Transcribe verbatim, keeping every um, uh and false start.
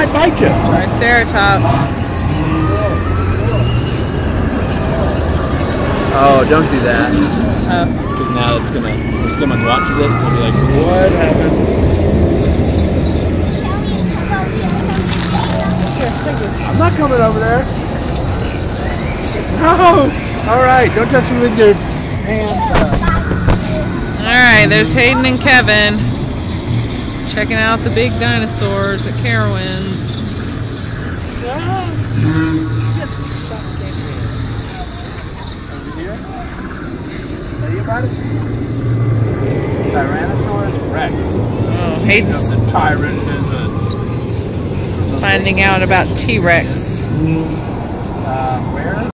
might bite you. Triceratops. Oh, don't do that. Oh. Because now it's gonna, when someone watches it, they'll be like, what happened? Here, take this. I'm not coming over there. No! Alright, don't touch me with your hands. Alright, there's Hayden and Kevin checking out the big dinosaurs at Carowinds. Over here? Tell you about it? Tyrannosaurus Rex. Oh, Hayden's The tyrant is a... finding out about T-Rex. Uh, where?